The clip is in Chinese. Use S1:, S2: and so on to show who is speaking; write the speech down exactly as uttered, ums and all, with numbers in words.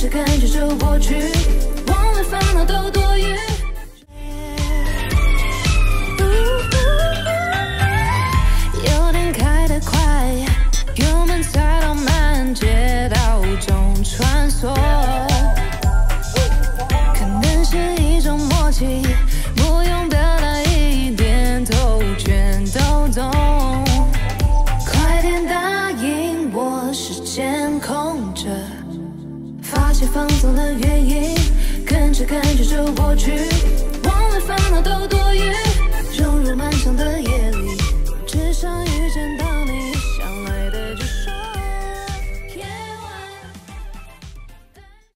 S1: 着感觉就过去，忘了烦恼都多余。有点开得快，油门踩到慢，街道中穿梭，可能是一种默契，不用表达一点，头全都懂。快点答应我，时间空着，发现放纵的原因，跟着感觉就过去。